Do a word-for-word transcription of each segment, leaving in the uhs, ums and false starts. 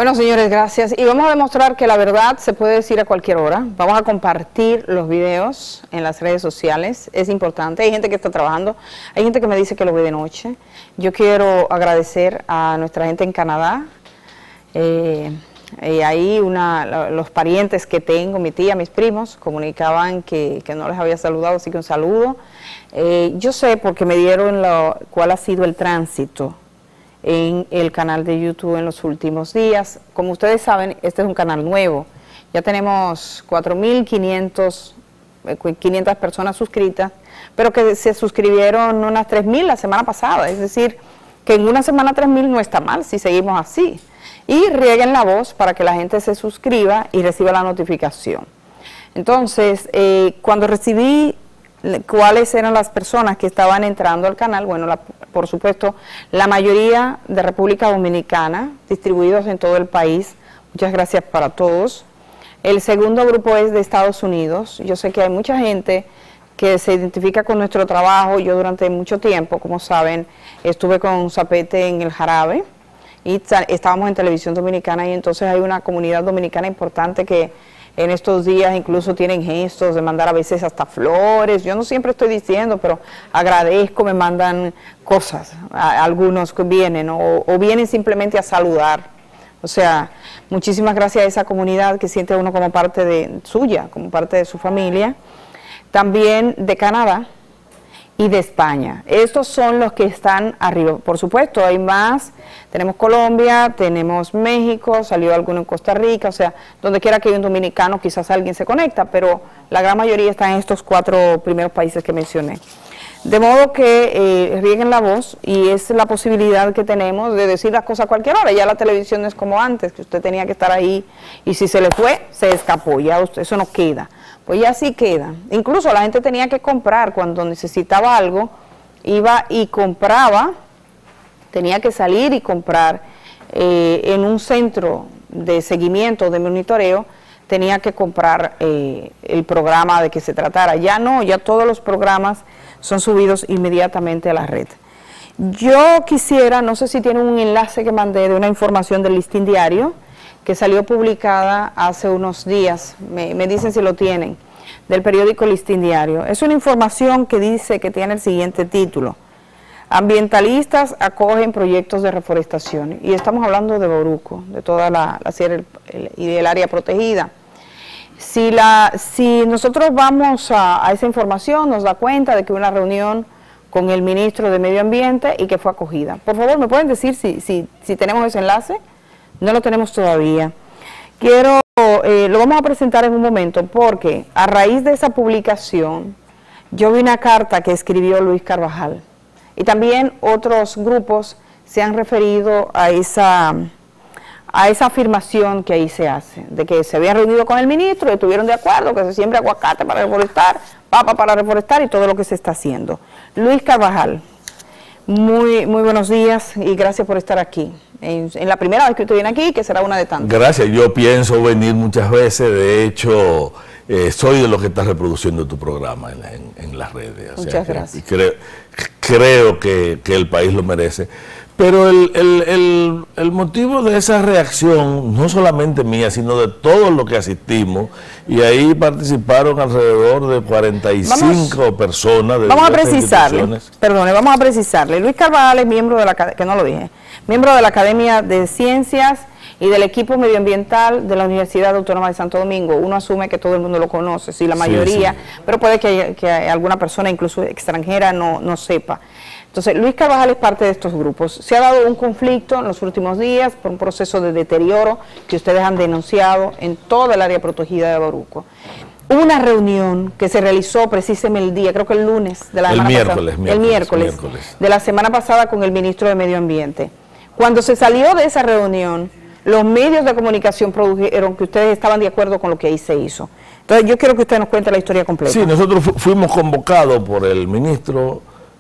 Bueno, señores, gracias. Y vamos a demostrar que la verdad se puede decir a cualquier hora. Vamos a compartir los videos en las redes sociales. Es importante. Hay gente que está trabajando. Hay gente que me dice que lo ve de noche. Yo quiero agradecer a nuestra gente en Canadá. Eh, y ahí una, los parientes que tengo, mi tía, mis primos, comunicaban que, que no les había saludado, así que un saludo. Eh, yo sé porque me dieron lo, cuál ha sido el tránsito en el canal de YouTube en los últimos días. Como ustedes saben, este es un canal nuevo. Ya tenemos cuatro mil quinientas personas suscritas, pero que se suscribieron unas tres mil la semana pasada. Es decir, que en una semana tres mil no está mal si seguimos así. Y rieguen la voz para que la gente se suscriba y reciba la notificación. Entonces, eh, cuando recibí cuáles eran las personas que estaban entrando al canal, bueno, la, por supuesto, la mayoría de República Dominicana, distribuidos en todo el país. Muchas gracias para todos. El segundo grupo es de Estados Unidos. Yo sé que hay mucha gente que se identifica con nuestro trabajo. Yo durante mucho tiempo, como saben, estuve con Zapete en el Jarabe y estábamos en Televisión Dominicana, y entonces hay una comunidad dominicana importante que en estos días incluso tienen gestos de mandar a veces hasta flores. Yo no siempre estoy diciendo, pero agradezco, me mandan cosas, a, a algunos que vienen o, o vienen simplemente a saludar. O sea, muchísimas gracias a esa comunidad que siente uno como parte de suya, como parte de su familia. También de Canadá y de España. Estos son los que están arriba. Por supuesto, hay más. Tenemos Colombia, tenemos México, salió alguno en Costa Rica, o sea, donde quiera que haya un dominicano, quizás alguien se conecta, pero la gran mayoría está en estos cuatro primeros países que mencioné. De modo que eh, rieguen la voz, y es la posibilidad que tenemos de decir las cosas a cualquier hora. Ya la televisión no es como antes, que usted tenía que estar ahí, y si se le fue, se escapó, ya usted, eso no queda. Pues ya sí queda. Incluso la gente tenía que comprar cuando necesitaba algo, iba y compraba, tenía que salir y comprar eh, en un centro de seguimiento, de monitoreo, tenía que comprar eh, el programa de que se tratara. Ya no, ya todos los programas son subidos inmediatamente a la red. Yo quisiera, no sé si tienen un enlace que mandé de una información del Listín Diario, que salió publicada hace unos días, me, me dicen si lo tienen, del periódico Listín Diario. Es una información que dice que tiene el siguiente título: ambientalistas acogen proyectos de reforestación. Y estamos hablando de Bauruco, de toda la, la sierra y del área protegida. Si, la, si nosotros vamos a, a esa información, nos da cuenta de que hubo una reunión con el ministro de Medio Ambiente y que fue acogida. Por favor, ¿me pueden decir si, si, si tenemos ese enlace? No lo tenemos todavía. Quiero, eh, lo vamos a presentar en un momento, porque a raíz de esa publicación, yo vi una carta que escribió Luis Carvajal, y también otros grupos se han referido a esa, a esa afirmación que ahí se hace, de que se habían reunido con el ministro y estuvieron de acuerdo que se siembre aguacate para reforestar, papa para reforestar y todo lo que se está haciendo. Luis Carvajal, muy, muy buenos días y gracias por estar aquí. En, en la primera vez que usted viene aquí, que será una de tantas. Gracias, yo pienso venir muchas veces, de hecho, eh, soy de los que está reproduciendo tu programa en, en, en las redes. O Muchas sea, que, gracias. Creo, creo que, que el país lo merece. Pero el, el, el, el motivo de esa reacción, no solamente mía, sino de todos los que asistimos, y ahí participaron alrededor de cuarenta y cinco vamos, personas. De vamos a precisarle, perdone, vamos a precisarle. Luis Carvajal es miembro de la, que no lo dije, miembro de la Academia de Ciencias y del equipo medioambiental de la Universidad Autónoma de Santo Domingo. Uno asume que todo el mundo lo conoce, sí, la mayoría, sí, sí. Pero puede que, haya, que alguna persona, incluso extranjera, no, no sepa. Entonces, Luis Carvajal es parte de estos grupos. Se ha dado un conflicto en los últimos días por un proceso de deterioro que ustedes han denunciado en toda el área protegida de Bauruco. Hubo una reunión que se realizó precisamente el día, creo que el lunes de la semana pasada. Miércoles, el miércoles, miércoles de la semana pasada con el ministro de Medio Ambiente. Cuando se salió de esa reunión, los medios de comunicación produjeron que ustedes estaban de acuerdo con lo que ahí se hizo. Entonces, yo quiero que usted nos cuente la historia completa. Sí, nosotros fu fuimos convocados por el ministro.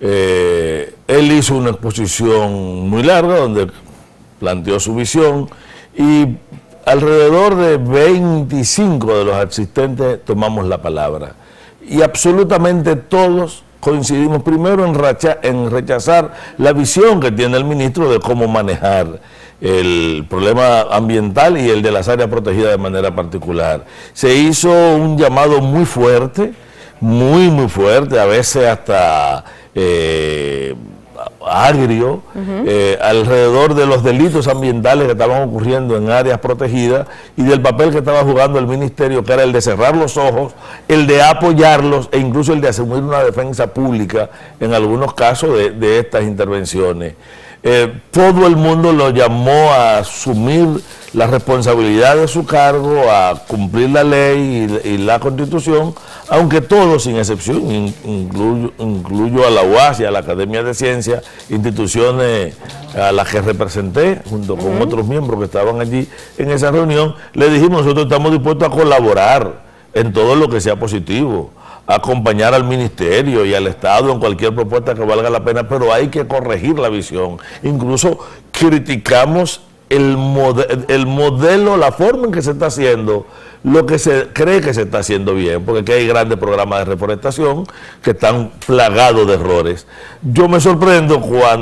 Eh, él hizo una exposición muy larga donde planteó su visión, y alrededor de veinticinco de los asistentes tomamos la palabra, y absolutamente todos coincidimos primero en, racha, en rechazar la visión que tiene el ministro de cómo manejar el problema ambiental y el de las áreas protegidas de manera particular. Se hizo un llamado muy fuerte, muy, muy fuerte, a veces hasta eh, agrio, uh-huh. eh, alrededor de los delitos ambientales que estaban ocurriendo en áreas protegidas y del papel que estaba jugando el ministerio, que era el de cerrar los ojos, el de apoyarlos e incluso el de asumir una defensa pública en algunos casos de, de estas intervenciones. Eh, todo el mundo lo llamó a asumir la responsabilidad de su cargo, a cumplir la ley y, y la Constitución, aunque todos, sin excepción, in, incluyo, incluyo a la U A S y a la Academia de Ciencias, instituciones a las que representé, junto con uh-huh. otros miembros que estaban allí en esa reunión, le dijimos, nosotros estamos dispuestos a colaborar en todo lo que sea positivo, acompañar al ministerio y al Estado en cualquier propuesta que valga la pena, pero hay que corregir la visión. Incluso criticamos el, mode el modelo, la forma en que se está haciendo lo que se cree que se está haciendo bien, porque aquí hay grandes programas de reforestación que están plagados de errores. Yo me sorprendo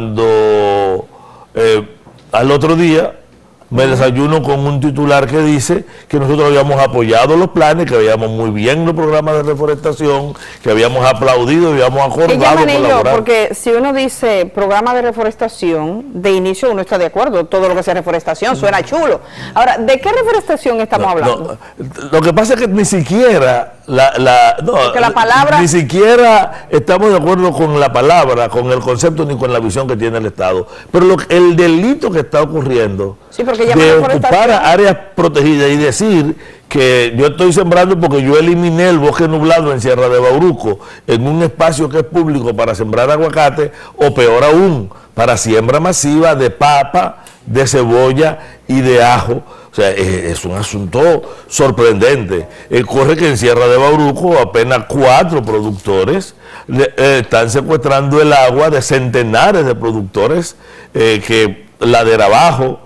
cuando eh, al otro día me desayuno con un titular que dice que nosotros habíamos apoyado los planes, que veíamos muy bien los programas de reforestación, que habíamos aplaudido y habíamos acordado. ¿Qué llaman ellos? Porque si uno dice programa de reforestación, de inicio uno está de acuerdo, todo lo que sea reforestación suena chulo. Ahora, ¿de qué reforestación estamos no, hablando? No, lo que pasa es que ni siquiera la, la, no, la palabra... ni siquiera estamos de acuerdo con la palabra, con el concepto ni con la visión que tiene el Estado. Pero lo, el delito que está ocurriendo, sí, porque de ocupar áreas protegidas y decir que yo estoy sembrando porque yo eliminé el bosque nublado en Sierra de Bauruco en un espacio que es público para sembrar aguacate, o peor aún, para siembra masiva de papa, de cebolla y de ajo. O sea, es, es un asunto sorprendente. Eh, ocurre que en Sierra de Bauruco apenas cuatro productores le, eh, están secuestrando el agua de centenares de productores eh, que ladera abajo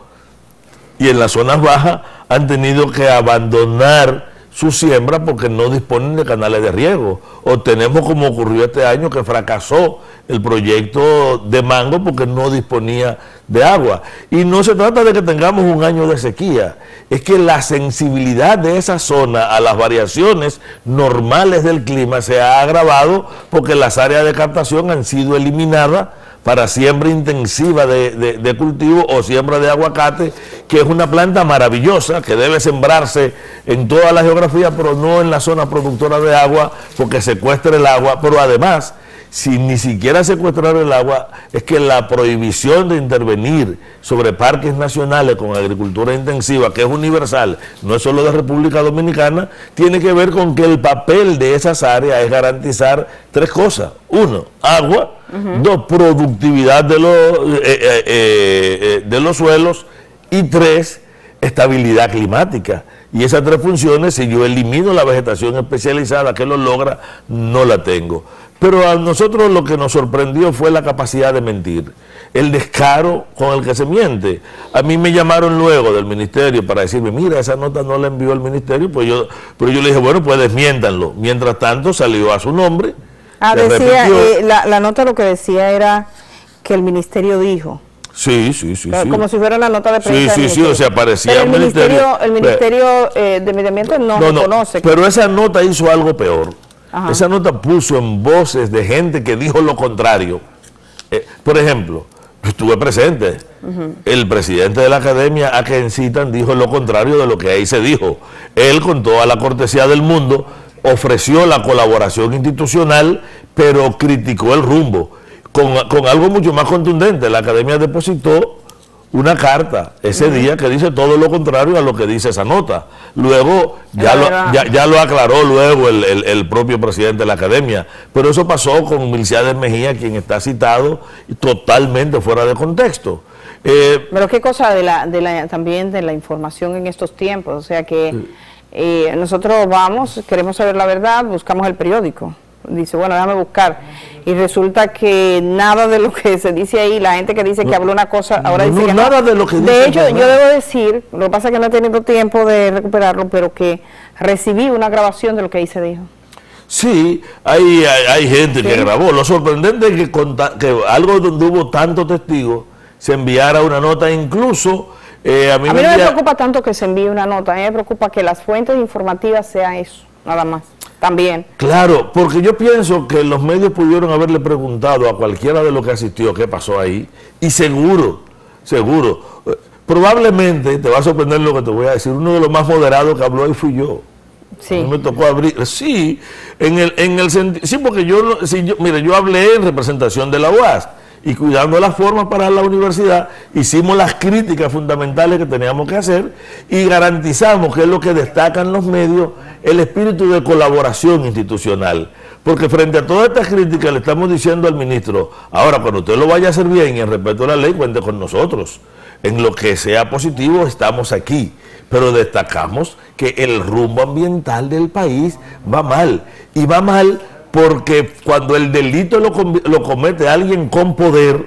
y en las zonas bajas han tenido que abandonar su siembra porque no disponen de canales de riego. O tenemos, como ocurrió este año, que fracasó el proyecto de Mango porque no disponía de agua. Y no se trata de que tengamos un año de sequía, es que la sensibilidad de esa zona a las variaciones normales del clima se ha agravado porque las áreas de captación han sido eliminadas para siembra intensiva de, de, de cultivo o siembra de aguacate, que es una planta maravillosa, que debe sembrarse en toda la geografía, pero no en la zona productora de agua, porque secuestra el agua. Pero además, si ni siquiera secuestrar el agua, es que la prohibición de intervenir sobre parques nacionales con agricultura intensiva, que es universal, no es solo de República Dominicana, tiene que ver con que el papel de esas áreas es garantizar tres cosas. Uno, agua. Uh-huh. Dos, productividad de los, eh, eh, eh, de los suelos. Y tres, estabilidad climática. Y esas tres funciones, si yo elimino la vegetación especializada que lo logra, no la tengo. Pero a nosotros lo que nos sorprendió fue la capacidad de mentir, el descaro con el que se miente. A mí me llamaron luego del ministerio para decirme, mira, esa nota no la envió el ministerio, pues yo, pero yo le dije, bueno, pues desmiéntanlo. Mientras tanto salió a su nombre. Ah, decía, eh, la, la nota lo que decía era que el ministerio dijo. Sí, sí, sí. Claro, sí. Como si fuera una nota de prensa. Sí, sí, sí, o sea, parecía pero el ministerio. El ministerio eh, de Medio Ambiente no, no reconoce. No, pero esa nota hizo algo peor. Ajá. Esa nota puso en voces de gente que dijo lo contrario. Eh, por ejemplo, yo estuve presente. Uh-huh. El presidente de la academia, a quien citan, dijo lo contrario de lo que ahí se dijo. Él, con toda la cortesía del mundo, ofreció la colaboración institucional, pero criticó el rumbo. Con, con algo mucho más contundente, la academia depositó una carta ese uh-huh. día que dice todo lo contrario a lo que dice esa nota. Luego, ya, lo, ya, ya lo aclaró luego el, el, el propio presidente de la academia, pero eso pasó con Milciades Mejía, quien está citado, totalmente fuera de contexto. Eh, pero qué cosa de la, de la, también de la información en estos tiempos, o sea que eh, nosotros vamos, queremos saber la verdad, buscamos el periódico. Dice, bueno, déjame buscar. Y resulta que nada de lo que se dice ahí, la gente que dice que habló una cosa, ahora no, dice que nada no. De lo que de hecho, yo debo decir, lo que pasa es que no he tenido tiempo de recuperarlo, pero que recibí una grabación de lo que ahí se dijo. Sí, hay, hay, hay gente sí. que grabó. Lo sorprendente es que, que algo donde hubo tantos testigos se enviara una nota, incluso Eh, a mí, a mí me no me envía... preocupa tanto que se envíe una nota, a mí me preocupa que las fuentes informativas sean eso, nada más, también. Claro, porque yo pienso que los medios pudieron haberle preguntado a cualquiera de los que asistió qué pasó ahí, y seguro, seguro, probablemente, te va a sorprender lo que te voy a decir, uno de los más moderados que habló ahí fui yo. Sí. A mí me tocó abrir, sí, en el, en el sentido, sí, porque yo, no, sí, yo, mire, yo hablé en representación de la U A S y cuidando las formas para la universidad, hicimos las críticas fundamentales que teníamos que hacer y garantizamos, que es lo que destacan los medios, el espíritu de colaboración institucional. Porque frente a todas estas críticas le estamos diciendo al ministro, ahora cuando usted lo vaya a hacer bien y en respeto a la ley, cuente con nosotros. En lo que sea positivo estamos aquí, pero destacamos que el rumbo ambiental del país va mal, y va mal porque cuando el delito lo, lo comete alguien con poder,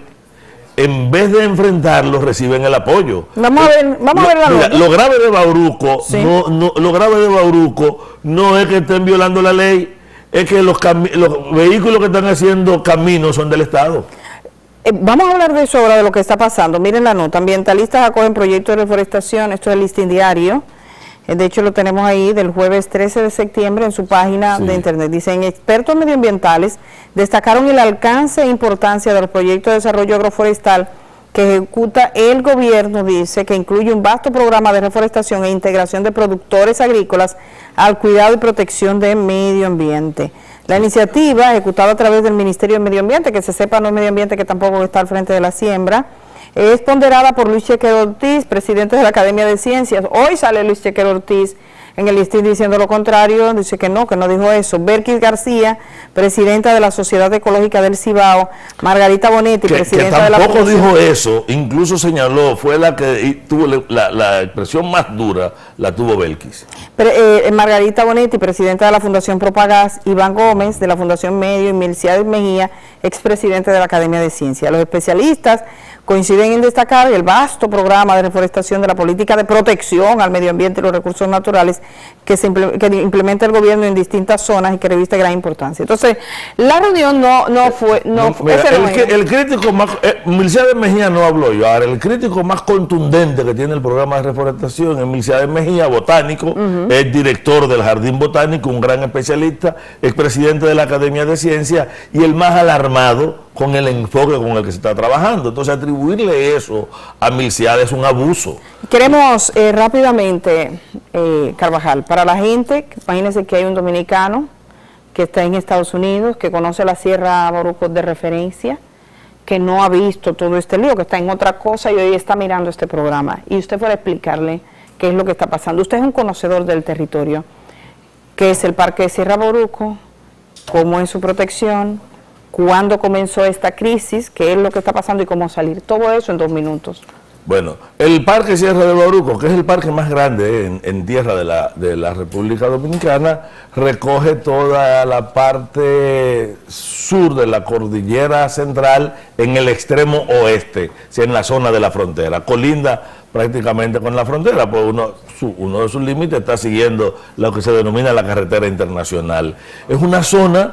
en vez de enfrentarlo, reciben el apoyo. Vamos a ver, vamos lo, a ver la mira, lo grave de Bauruco, sí. no, no, lo grave de Bauruco no es que estén violando la ley, es que los, los vehículos que están haciendo caminos son del Estado. Eh, vamos a hablar de eso ahora, de lo que está pasando. Miren la nota, ambientalistas acogen proyecto de reforestación, esto es el Listín Diario. De hecho, lo tenemos ahí del jueves trece de septiembre en su página sí. de internet. Dicen, expertos medioambientales destacaron el alcance e importancia de los proyectos de desarrollo agroforestal que ejecuta el gobierno, dice, que incluye un vasto programa de reforestación e integración de productores agrícolas al cuidado y protección del medio ambiente. La iniciativa, ejecutada a través del Ministerio de Medio Ambiente, que se sepa no es Medio Ambiente, que tampoco está al frente de la siembra, es ponderada por Luis Chequero Ortiz, presidente de la Academia de Ciencias. Hoy sale Luis Chequero Ortiz en el listín diciendo lo contrario, dice que no, que no dijo eso. Berkis García, presidenta de la Sociedad Ecológica del Cibao, Margarita Bonetti, que, presidenta que de la tampoco Fundación... dijo eso, incluso señaló, fue la que tuvo la, la expresión más dura, la tuvo Berkis. Pero, eh, Margarita Bonetti, presidenta de la Fundación Propagás, Iván Gómez, de la Fundación Medio, y Milciades Mejía, expresidente de la Academia de Ciencias. Los especialistas coinciden en destacar el vasto programa de reforestación de la política de protección al medio ambiente y los recursos naturales que, se imple que implementa el gobierno en distintas zonas y que reviste gran importancia. Entonces, la reunión no, no fue... No, Mira, ese el, no que, el crítico más... Eh, Milciades Mejía no habló yo. Ahora, el crítico más contundente que tiene el programa de reforestación es Milciades Mejía, botánico, uh-huh. es director del Jardín Botánico, un gran especialista, es presidente de la Academia de Ciencias y el más alarmado con el enfoque con el que se está trabajando. Entonces, atribuirle eso a Milciades es un abuso. Queremos eh, rápidamente, eh, Carvajal, para la gente, imagínense que hay un dominicano que está en Estados Unidos, que conoce la Sierra Bauruco de referencia, que no ha visto todo este lío, que está en otra cosa y hoy está mirando este programa. Y usted puede explicarle qué es lo que está pasando. Usted es un conocedor del territorio, qué es el Parque de Sierra Bauruco, cómo es su protección, cuándo comenzó esta crisis, qué es lo que está pasando y cómo salir. Todo eso en dos minutos. Bueno, el Parque Sierra de Bauruco, que es el parque más grande en, en tierra de la, de la República Dominicana, recoge toda la parte sur de la cordillera central en el extremo oeste, en la zona de la frontera. Colinda prácticamente con la frontera, pues uno, su, uno de sus límites está siguiendo lo que se denomina la carretera internacional. Es una zona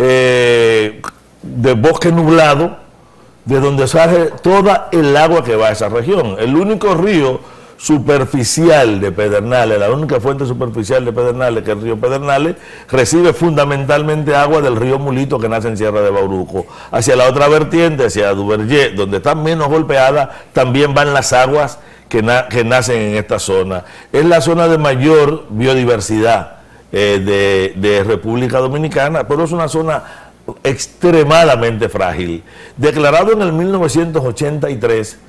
eh, de bosque nublado, de donde sale toda el agua que va a esa región. El único río superficial de Pedernales, la única fuente superficial de Pedernales, que es el río Pedernales, recibe fundamentalmente agua del río Mulito, que nace en Sierra de Bauruco. Hacia la otra vertiente, hacia Duvergé, donde está menos golpeada, también van las aguas que, na que nacen en esta zona. Es la zona de mayor biodiversidad eh, de, de República Dominicana, pero es una zona extremadamente frágil. Declarado en el mil novecientos ochenta y tres,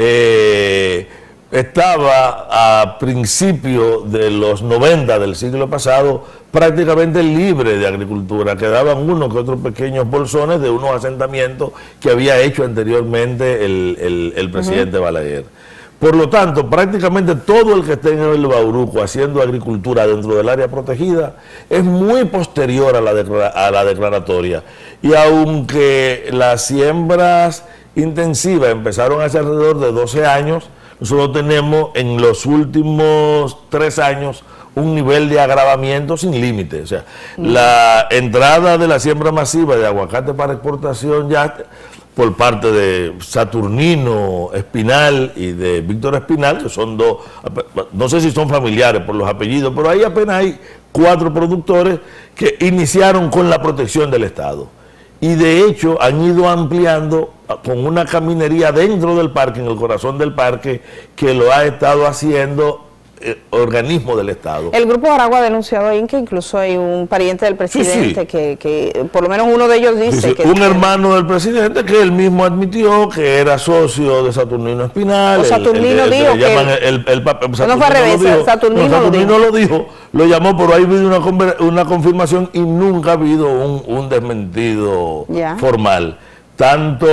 eh, estaba a principios de los noventa del siglo pasado prácticamente libre de agricultura. Quedaban unos que otros pequeños bolsones de unos asentamientos que había hecho anteriormente el, el, el presidente uh-huh. Balaguer. Por lo tanto, prácticamente todo el que esté en el Bauruco haciendo agricultura dentro del área protegida es muy posterior a la, a la declaratoria. Y aunque las siembras intensivas empezaron hace alrededor de doce años, nosotros tenemos en los últimos tres años un nivel de agravamiento sin límite. O sea, mm. la entrada de la siembra masiva de aguacate para exportación ya por parte de Saturnino Espinal y de Víctor Espinal, que son dos, no sé si son familiares por los apellidos, pero ahí apenas hay cuatro productores que iniciaron con la protección del Estado. Y de hecho han ido ampliando con una caminería dentro del parque, en el corazón del parque, que lo ha estado haciendo eh, organismo del Estado. El Grupo Aragua ha denunciado ahí que incluso hay un pariente del presidente, sí, sí. Que, que por lo menos uno de ellos dice sí, sí. que... Un hermano del presidente que él mismo admitió que era socio de Saturnino Espinal. O Saturnino el, el, el, dijo que... El, el, el, el, Saturnino no fue al revés, lo dijo, Saturnino, no, Saturnino lo, dijo. lo dijo, lo llamó, pero ahí vino una, una confirmación y nunca ha habido un, un desmentido ya. formal. Tanto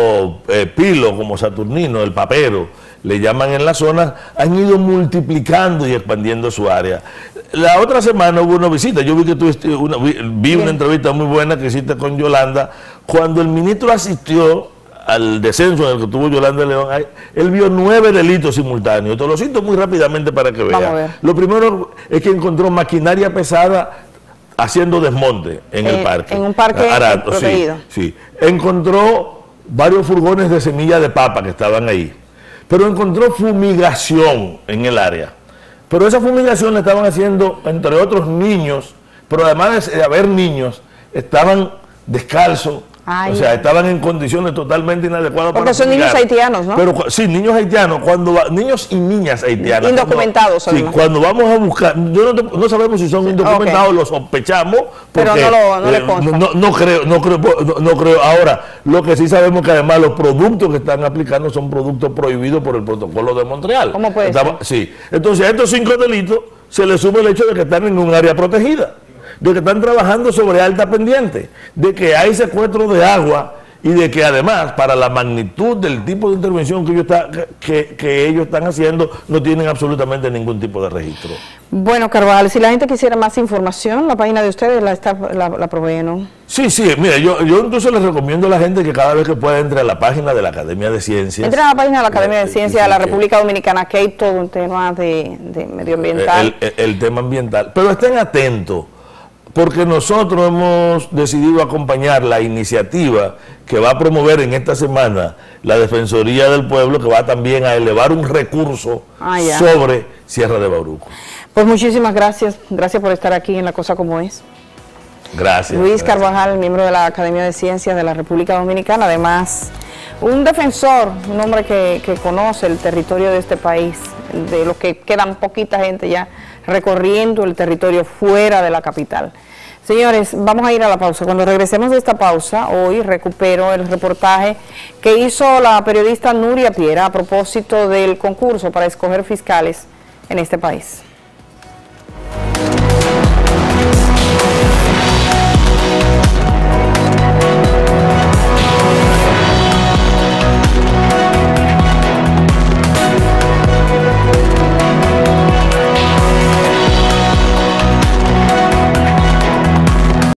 eh, Pilo como Saturnino, el papero, le llaman en la zona, han ido multiplicando y expandiendo su área. La otra semana hubo una visita, yo vi que tú una, vi, vi una entrevista muy buena que hiciste con Yolanda, cuando el ministro asistió al descenso en el que tuvo Yolanda León, él vio nueve delitos simultáneos. Te lo cito muy rápidamente para que vean. Lo primero es que encontró maquinaria pesada haciendo desmonte en eh, el parque. En un parque Arato, protegido. Sí, sí. Encontró varios furgones de semilla de papa que estaban ahí. Pero encontró fumigación en el área. Pero esa fumigación la estaban haciendo, entre otros, niños, pero además de haber niños, estaban descalzos. Ay, o sea, estaban en condiciones totalmente inadecuadas. Porque para son fumigar. Niños haitianos, ¿no? Pero sí, niños haitianos, cuando niños y niñas haitianas. Indocumentados. Cuando, sí, cuando vamos a buscar, yo no, no sabemos si son indocumentados, okay. Lo sospechamos. Porque, pero no, lo, no eh, le consta. No, no, creo, no, creo, no, no creo. Ahora, lo que sí sabemos que además los productos que están aplicando son productos prohibidos por el protocolo de Montreal. ¿Cómo puede Estaba, ser? Sí. Entonces a estos cinco delitos se le suma el hecho de que están en un área protegida, de que están trabajando sobre alta pendiente, de que hay secuestro de agua, y de que además, para la magnitud del tipo de intervención que ellos, está, que, que ellos están haciendo, no tienen absolutamente ningún tipo de registro. Bueno, Carvajal, si la gente quisiera más información, la página de ustedes la, está, la, la provee, ¿no? Sí, sí, mira, yo, yo incluso les recomiendo a la gente que cada vez que pueda entre a la página de la Academia de Ciencias. Entre a la página de la Academia de Ciencias de la República Dominicana, que hay todo un tema de, de medioambiental. El, el, el tema ambiental. Pero estén atentos, porque nosotros hemos decidido acompañar la iniciativa que va a promover en esta semana la Defensoría del Pueblo, que va también a elevar un recurso ah, sobre Sierra de Bauruco. Pues muchísimas gracias, gracias por estar aquí en La Cosa Como Es. Gracias. Luis gracias. Carvajal, miembro de la Academia de Ciencias de la República Dominicana, además un defensor, un hombre que, que conoce el territorio de este país, de los que quedan poquita gente ya recorriendo el territorio fuera de la capital. Señores, vamos a ir a la pausa. Cuando regresemos de esta pausa, hoy recupero el reportaje que hizo la periodista Nuria Piera a propósito del concurso para escoger fiscales en este país.